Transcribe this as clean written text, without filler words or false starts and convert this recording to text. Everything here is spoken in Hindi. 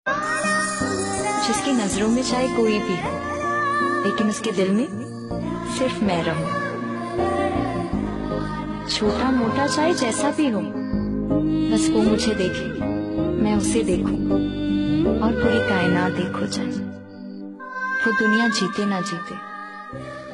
जिसकी नजरों में चाहे कोई भी हो, लेकिन उसके दिल में सिर्फ मैं रहूं। छोटा मोटा चाहे जैसा भी हो, बस वो मुझे देखे, मैं उसे देखूं, और पूरी कायनात देखो चाहे। वो दुनिया जीते ना जीते,